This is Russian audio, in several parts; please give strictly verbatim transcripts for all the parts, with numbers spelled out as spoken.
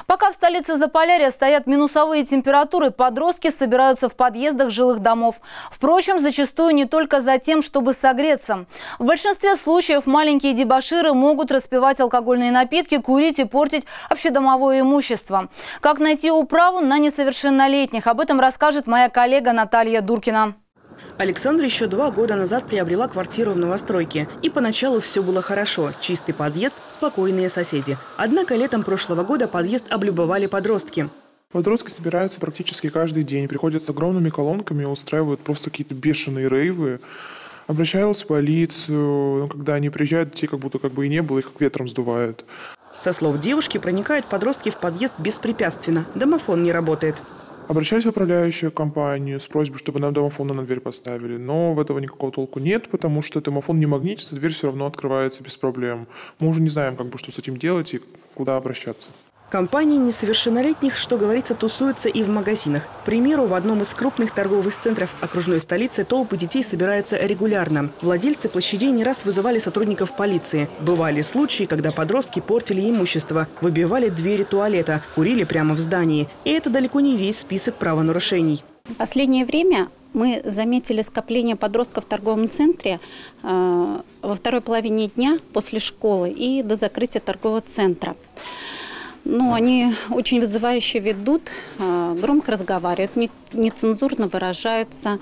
Пока в столице Заполярья стоят минусовые температуры, подростки собираются в подъездах жилых домов. Впрочем, зачастую не только за тем, чтобы согреться. В большинстве случаев маленькие дебоширы могут распивать алкогольные напитки, курить и портить общедомовое имущество. Как найти управу на несовершеннолетних? Об этом расскажет моя коллега Наталья Дуркина. Александра еще два года назад приобрела квартиру в новостройке. И поначалу все было хорошо. Чистый подъезд, спокойные соседи. Однако летом прошлого года подъезд облюбовали подростки. Подростки собираются практически каждый день. Приходят с огромными колонками, устраивают просто какие-то бешеные рейвы. Обращалась в полицию. Но когда они приезжают, те как будто как бы и не было, их как ветром сдувает. Со слов девушки, проникают подростки в подъезд беспрепятственно. Домофон не работает. Обращались в управляющую компанию с просьбой, чтобы нам домофон на дверь поставили. Но в этого никакого толку нет, потому что домофон не магнитится, дверь все равно открывается без проблем. Мы уже не знаем, как бы, что с этим делать и куда обращаться. Компании несовершеннолетних, что говорится, тусуются и в магазинах. К примеру, в одном из крупных торговых центров окружной столицы толпы детей собираются регулярно. Владельцы площадей не раз вызывали сотрудников полиции. Бывали случаи, когда подростки портили имущество, выбивали двери туалета, курили прямо в здании. И это далеко не весь список правонарушений. В последнее время мы заметили скопление подростков в торговом центре э, во второй половине дня после школы и до закрытия торгового центра. Ну, они очень вызывающе ведут, громко разговаривают, нецензурно выражаются,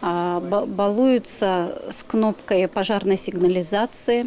балуются с кнопкой пожарной сигнализации.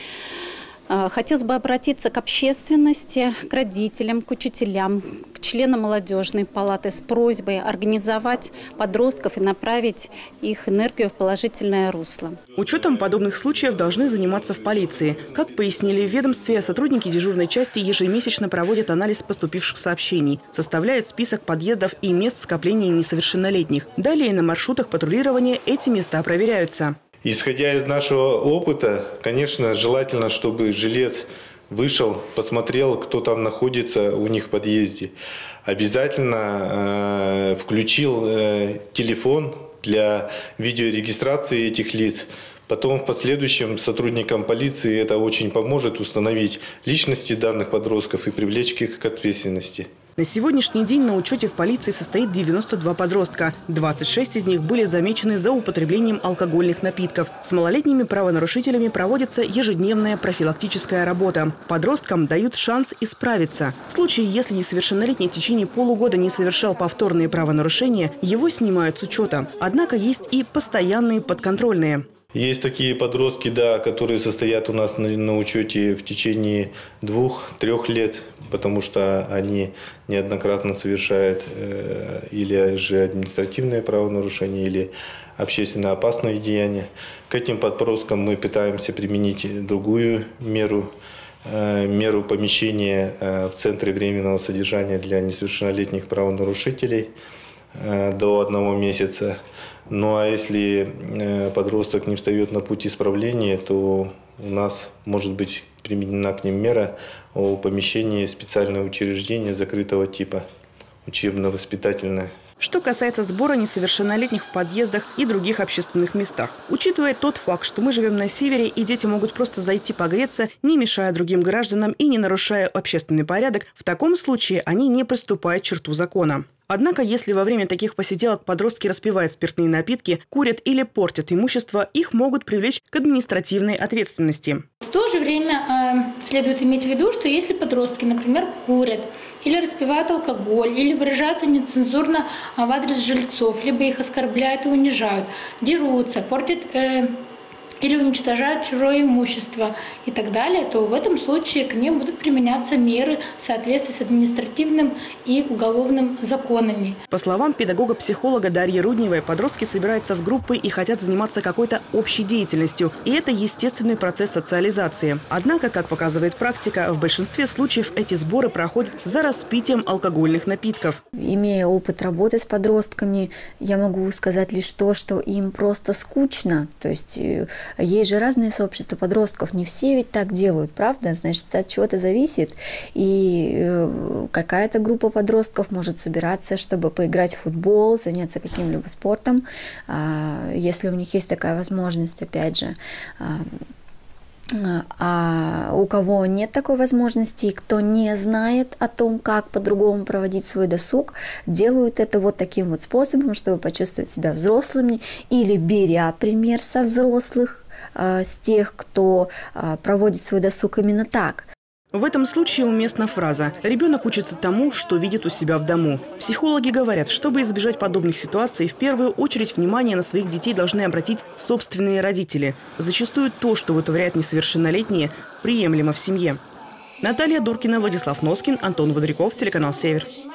Хотелось бы обратиться к общественности, к родителям, к учителям, к членам молодежной палаты с просьбой организовать подростков и направить их энергию в положительное русло. Учетом подобных случаев должны заниматься в полиции. Как пояснили в ведомстве, сотрудники дежурной части ежемесячно проводят анализ поступивших сообщений, составляют список подъездов и мест скопления несовершеннолетних. Далее на маршрутах патрулирования эти места проверяются. Исходя из нашего опыта, конечно, желательно, чтобы жилец вышел, посмотрел, кто там находится у них в подъезде. Обязательно э, включил э, телефон для видеорегистрации этих лиц. Потом в последующем сотрудникам полиции это очень поможет установить личности данных подростков и привлечь их к ответственности. На сегодняшний день на учете в полиции состоит девяносто два подростка. двадцать шесть из них были замечены за употреблением алкогольных напитков. С малолетними правонарушителями проводится ежедневная профилактическая работа. Подросткам дают шанс исправиться. В случае, если несовершеннолетний в течение полугода не совершал повторные правонарушения, его снимают с учета. Однако есть и постоянные подконтрольные. Есть такие подростки, да, которые состоят у нас на, на учете в течение двух-трех лет, потому что они неоднократно совершают э, или же административные правонарушения, или общественно опасные деяния. К этим подросткам мы пытаемся применить другую меру, э, меру помещения э, в центре временного содержания для несовершеннолетних правонарушителей э, до одного месяца. Ну а если подросток не встает на путь исправления, то у нас может быть применена к ним мера о помещении в специальное учреждение закрытого типа, учебно-воспитательное. Что касается сбора несовершеннолетних в подъездах и других общественных местах. Учитывая тот факт, что мы живем на севере и дети могут просто зайти погреться, не мешая другим гражданам и не нарушая общественный порядок, в таком случае они не приступают к черту закона. Однако, если во время таких посиделок подростки распивают спиртные напитки, курят или портят имущество, их могут привлечь к административной ответственности. В то же время э, следует иметь в виду, что если подростки, например, курят или распивают алкоголь, или выражаются нецензурно в адрес жильцов, либо их оскорбляют и унижают, дерутся, портят э, или уничтожают чужое имущество и так далее, то в этом случае к ним будут применяться меры в соответствии с административным и уголовным законами. По словам педагога-психолога Дарьи Рудневой, подростки собираются в группы и хотят заниматься какой-то общей деятельностью. И это естественный процесс социализации. Однако, как показывает практика, в большинстве случаев эти сборы проходят за распитием алкогольных напитков. Имея опыт работы с подростками, я могу сказать лишь то, что им просто скучно. То есть есть же разные сообщества подростков, не все ведь так делают, правда? Значит, от чего-то зависит. И какая-то группа подростков может собираться, чтобы поиграть в футбол, заняться каким-либо спортом, если у них есть такая возможность, опять же. А у кого нет такой возможности, кто не знает о том, как по-другому проводить свой досуг, делают это вот таким вот способом, чтобы почувствовать себя взрослыми или беря пример со взрослых, с тех, кто проводит свой досуг именно так. В этом случае уместна фраза «ребенок учится тому, что видит у себя в дому». Психологи говорят, чтобы избежать подобных ситуаций, в первую очередь внимание на своих детей должны обратить собственные родители. Зачастую то, что вытворяют несовершеннолетние, приемлемо в семье. Наталья Дуркина, Владислав Носкин, Антон Водряков, телеканал «Север».